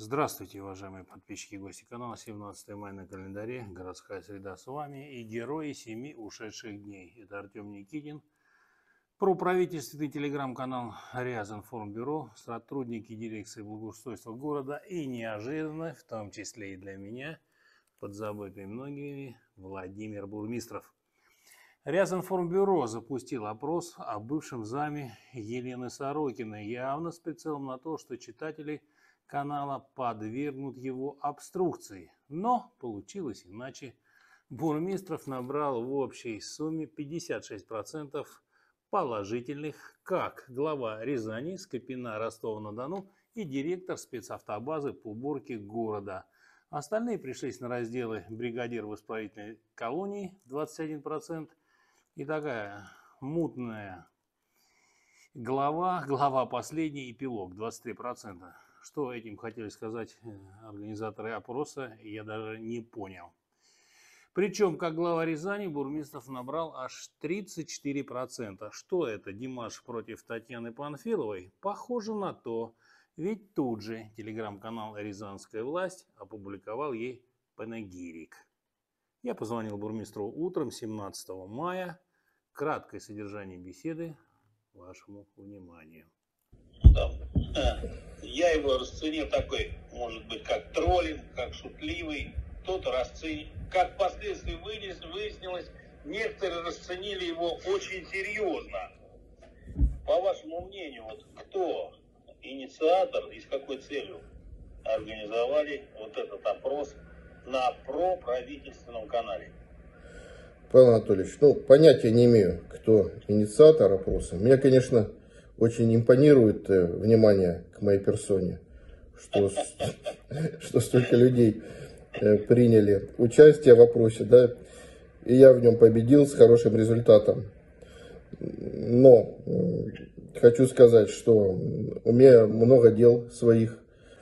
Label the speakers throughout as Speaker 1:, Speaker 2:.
Speaker 1: Здравствуйте, уважаемые подписчики и гости канала. 17 мая на календаре. Городская среда с вами и герои 7 ушедших дней. Это Артем Никитин, проправительственный телеграм-канал Рязанформбюро, сотрудники дирекции благоустройства города и неожиданно, в том числе и для меня, подзабытый многими, Владимир Бурмистров. Рязанформбюро запустил опрос о бывшем заме Елены Сорокиной, явно с прицелом на то, что читатели канала подвергнут его обструкции. Но получилось иначе. Бурмистров набрал в общей сумме 56% положительных, как глава Рязани, Скопина, Ростова-на-Дону и директор спецавтобазы по уборке города. Остальные пришлись на разделы бригадир в исправительной колонии 21% и такая мутная глава последний, эпилог 23%. Что этим хотели сказать организаторы опроса, я даже не понял. Причем, как глава Рязани, Бурмистров набрал аж 34%. Что это, Димаш против Татьяны Панфиловой? Похоже на то. Ведь тут же телеграм-канал «Рязанская власть» опубликовал ей панегирик. Я позвонил бурмистру утром 17 мая. Краткое содержание беседы вашему вниманию.
Speaker 2: Я его расценил такой, может быть, как троллинг, как шутливый. Кто-то расценил. Как впоследствии выяснилось, некоторые расценили его очень серьезно. По вашему мнению, вот кто инициатор и с какой целью организовали вот этот опрос на проправительственном канале?
Speaker 3: Павел Анатольевич, понятия не имею, кто инициатор опроса. Меня, конечно, очень импонирует внимание к моей персоне, что столько людей приняли участие в опросе, да, и я в нем победил с хорошим результатом. Но хочу сказать, что у меня много дел своих.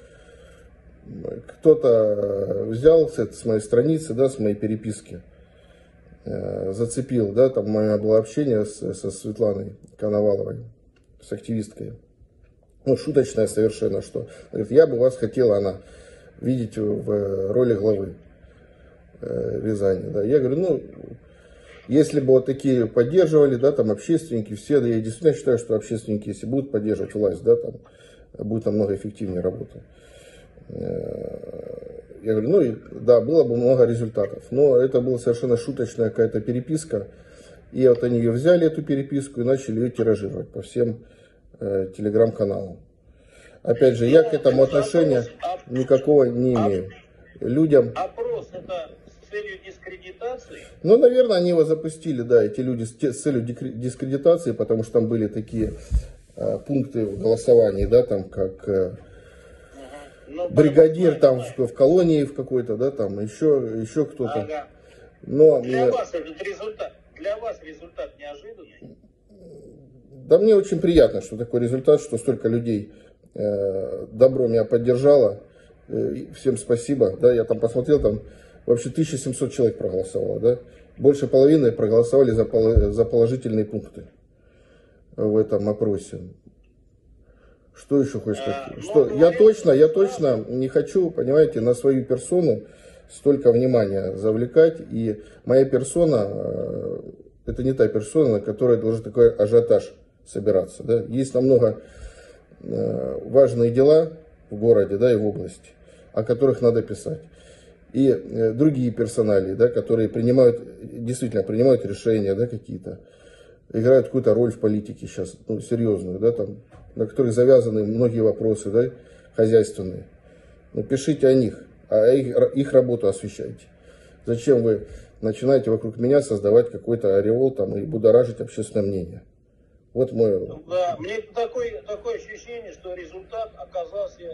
Speaker 3: Кто-то взял с моей страницы, да, с моей переписки, зацепил, да, там у меня было общение со Светланой Коноваловой, с активисткой. Шуточная совершенно, что говорит, я бы вас хотела, она, видеть в роли главы Рязани. Да. Я говорю, если бы вот такие поддерживали, да, там общественники, все, да, я действительно считаю, что общественники, если будут поддерживать власть, да, там будет намного эффективнее работа. Я говорю, да, было бы много результатов, но это была совершенно шуточная какая-то переписка. И вот они ее взяли, эту переписку, и начали ее тиражировать по всем телеграм-каналам. Опять же, я к этому отношения никакого не имею. Людям...
Speaker 2: Опрос это с целью дискредитации?
Speaker 3: Наверное, они его запустили, да, эти люди с целью дискредитации, потому что там были такие пункты в голосовании, да, там как бригадир там в колонии в какой-то, да, там еще кто-то.
Speaker 2: Ага.
Speaker 3: Но
Speaker 2: для вас результат неожиданный?
Speaker 3: Да, мне очень приятно, что такой результат, что столько людей добро меня поддержало. Всем спасибо. Да, я там посмотрел, там вообще 1700 человек проголосовало. Да? Больше половины проголосовали за положительные пункты в этом опросе. Что еще хочешь сказать? Я точно не хочу, понимаете, на свою персону столько внимания завлекать. И моя персона, это не та персона, на которой должен такой ажиотаж собираться. Да? Есть намного важные дела в городе, да, и в области, о которых надо писать. И другие персоналии, да, которые действительно принимают решения, да, какие-то, играют какую-то роль в политике сейчас, серьезную, да, там, на которых завязаны многие вопросы, да, хозяйственные. Пишите о них, а их работу освещайте. Зачем вы начинаете вокруг меня создавать какой-то ореол там, и будоражить общественное мнение? Вот мой...
Speaker 2: Да, мне такое ощущение, что результат оказался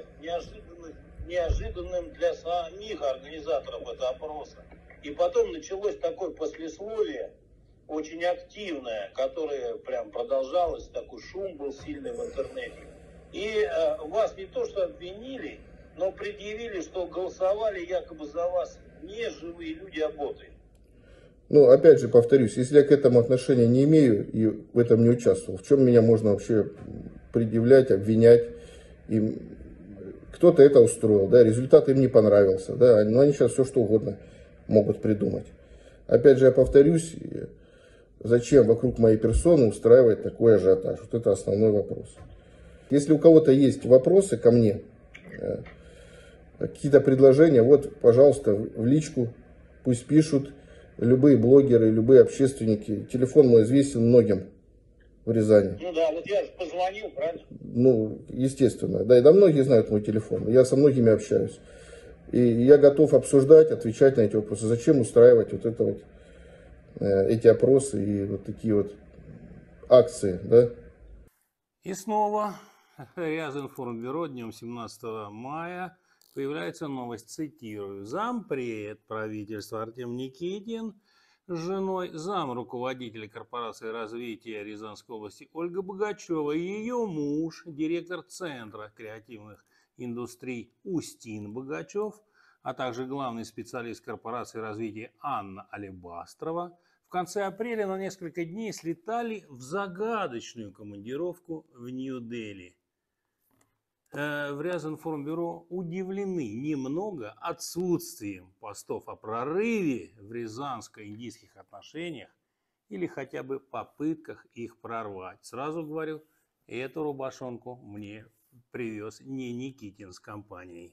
Speaker 2: неожиданным для самих организаторов этого опроса. И потом началось такое послесловие, очень активное, которое прям продолжалось, такой шум был сильный в интернете. И вас не то что обвинили, но предъявили, что голосовали якобы за вас не живые люди, а боты.
Speaker 3: Опять же, повторюсь, если я к этому отношения не имею и в этом не участвовал, в чем меня можно вообще предъявлять, обвинять? И, к кто-то это устроил, да, результат им не понравился, да, но они сейчас все что угодно могут придумать. Опять же, я повторюсь, зачем вокруг моей персоны устраивать такой ажиотаж? Вот это основной вопрос. Если у кого-то есть вопросы ко мне, какие-то предложения, вот, пожалуйста, в личку пусть пишут любые блогеры, любые общественники. Телефон мой известен многим в Рязани.
Speaker 2: Ну да, вот я же позвонил, правильно?
Speaker 3: Ну, естественно. Да, и да, многие знают мой телефон. Я со многими общаюсь. И я готов обсуждать, отвечать на эти вопросы. Зачем устраивать вот это вот, эти опросы и вот такие вот акции, да?
Speaker 1: И снова Рязинформбюро днем 17 мая появляется новость, цитирую. Зампред правительства Артем Никитин с женой, зам руководителя корпорации развития Рязанской области Ольга Богачева и ее муж, директор Центра креативных индустрий Устин Богачев, а также главный специалист корпорации развития Анна Алебастрова, в конце апреля на несколько дней слетали в загадочную командировку в Нью-Дели. В Рязинформбюро удивлены немного отсутствием постов о прорыве в рязанско-индийских отношениях или хотя бы попытках их прорвать. Сразу говорю, эту рубашонку мне привез не Никитин с компанией.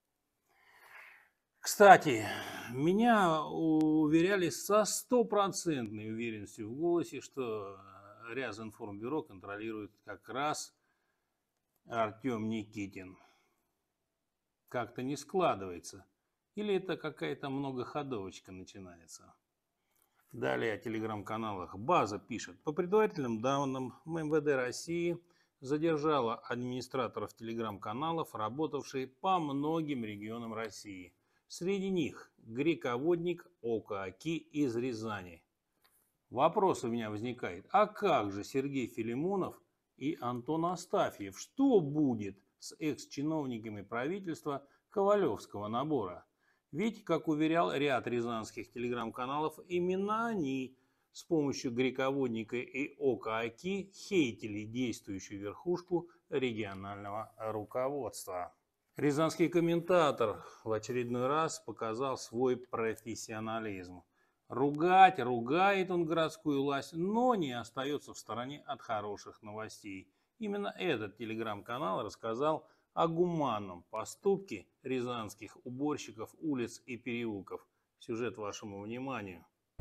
Speaker 1: Кстати, меня уверяли со стопроцентной уверенностью в голосе, что Рязинформбюро контролирует как раз Артем Никитин. Как-то не складывается. Или это какая-то многоходовочка начинается. Далее о телеграм-каналах. База пишет. По предварительным данным, МВД России задержала администраторов телеграм-каналов, работавших по многим регионам России. Среди них греководник Око Аки из Рязани. Вопрос у меня возникает. А как же Сергей Филимонов и Антон Астафьев? Что будет с экс-чиновниками правительства Ковалевского набора? Ведь, как уверял ряд рязанских телеграм-каналов, именно они с помощью греководника и Око Аки хейтили действующую верхушку регионального руководства. Рязанский комментатор в очередной раз показал свой профессионализм. Ругает он городскую власть, но не остается в стороне от хороших новостей. Именно этот телеграм-канал рассказал о гуманном поступке рязанских уборщиков улиц и переулков. Сюжет вашему вниманию.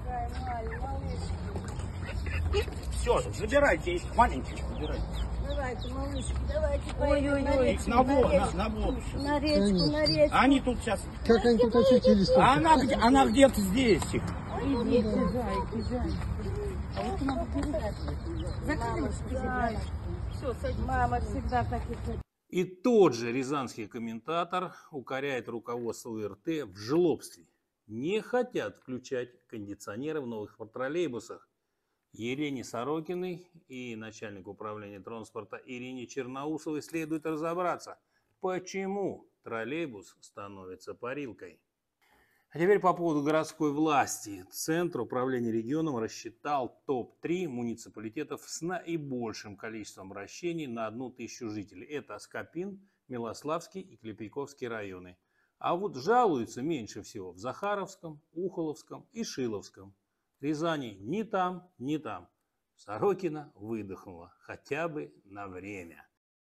Speaker 4: Все, забирайте их, маленьких забирайте.
Speaker 5: Давайте, малышки, давайте.
Speaker 4: Ой-ой-ой, на бок.
Speaker 5: На речку.
Speaker 4: Они тут сейчас...
Speaker 6: Как они тут очутились?
Speaker 4: Она где-то здесь.
Speaker 5: Иди, езжай. А вот надо передать. Закрылись. Все, садись. Мама всегда так и...
Speaker 1: И тот же рязанский комментатор укоряет руководство УРТ в жлобстве. Не хотят включать кондиционеры в новых троллейбусах. Елене Сорокиной и начальнику управления транспорта Ирине Черноусовой следует разобраться, почему троллейбус становится парилкой. А теперь по поводу городской власти. Центр управления регионом рассчитал топ-3 муниципалитетов с наибольшим количеством обращений на 1000 жителей. Это Скопин, Милославский и Клепейковский районы. А вот жалуются меньше всего в Захаровском, Ухоловском и Шиловском. Рязани ни там, ни там. Сорокина выдохнула хотя бы на время.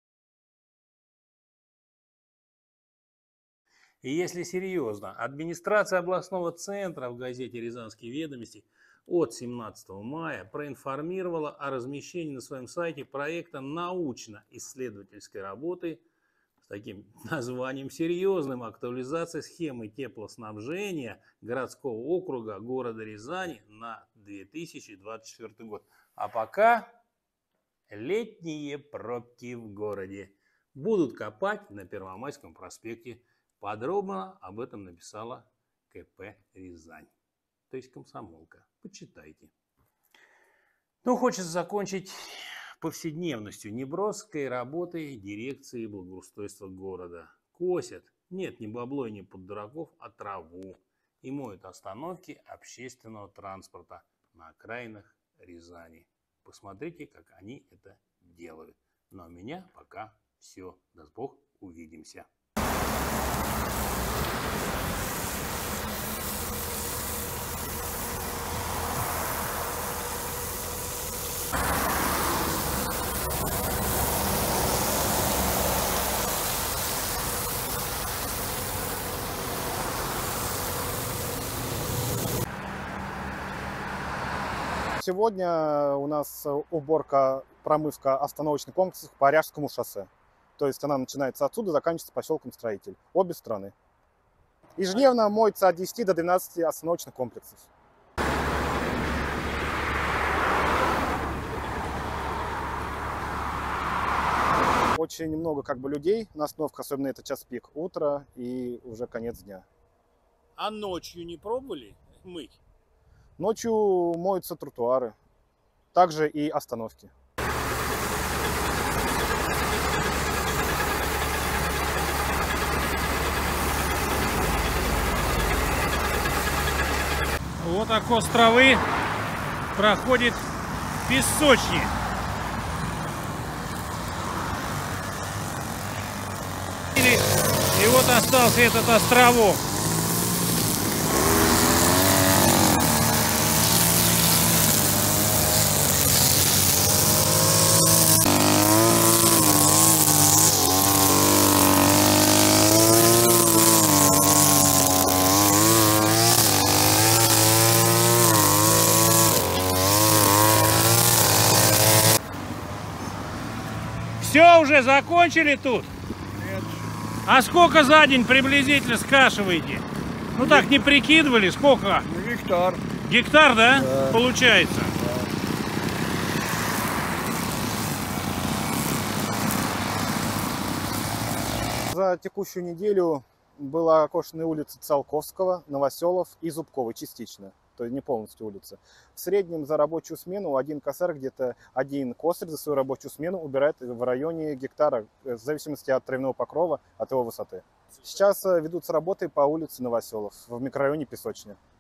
Speaker 1: И если серьезно, администрация областного центра в газете «Рязанские ведомости» от 17 мая проинформировала о размещении на своем сайте проекта научно-исследовательской работы с таким названием серьезным: актуализация схемы теплоснабжения городского округа города Рязани на 2024 год. А пока летние пробки в городе. Будут копать на Первомайском проспекте. Подробно об этом написала КП «Рязань», то есть комсомолка. Почитайте. Ну, хочется закончить повседневностью, неброской работой дирекции благоустройства города. Косят, нет, не бабло и не под дураков, а траву. И моют остановки общественного транспорта на окраинах Рязани. Посмотрите, как они это делают. Но у меня пока все. Даст Бог, увидимся.
Speaker 6: Сегодня у нас уборка, промывка остановочных комплексов по Ряжскому шоссе. То есть она начинается отсюда, заканчивается поселком Строитель. Обе стороны. Ежедневно моется от 10 до 12 остановочных комплексов. Очень много людей на остановках, особенно это час пик, утро и уже конец дня.
Speaker 1: А ночью не пробовали мыть?
Speaker 6: Ночью моются тротуары, также и остановки.
Speaker 1: Вот так островы проходит песочник. И вот остался этот островок. Все, уже закончили тут? Нет. А сколько за день приблизительно скашиваете? Ну так, не прикидывали, сколько?
Speaker 4: Гектар.
Speaker 1: Гектар, да?
Speaker 4: Да.
Speaker 1: Получается?
Speaker 6: За текущую неделю было окошены улицы Циолковского, Новоселов и Зубковой частично, то есть не полностью улицы. В среднем за рабочую смену один косарь, где-то один косарь за свою рабочую смену убирает в районе гектара, в зависимости от травяного покрова, от его высоты. Сейчас ведутся работы по улице Новоселов в микрорайоне Песочня.